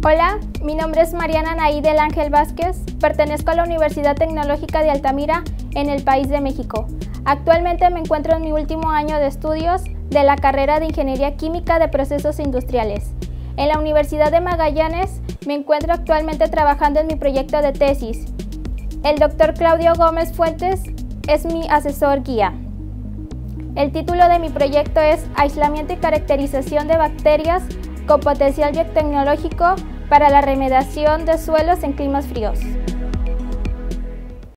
Hola, mi nombre es Mariana Anaí del Ángel Vázquez, pertenezco a la Universidad Tecnológica de Altamira en el país de México. Actualmente me encuentro en mi último año de estudios de la carrera de Ingeniería Química de Procesos Industriales. En la Universidad de Magallanes me encuentro actualmente trabajando en mi proyecto de tesis. El Dr. Claudio Gómez Fuentes es mi asesor guía. El título de mi proyecto es Aislamiento y caracterización de bacterias con potencial biotecnológico para la remediación de suelos en climas fríos.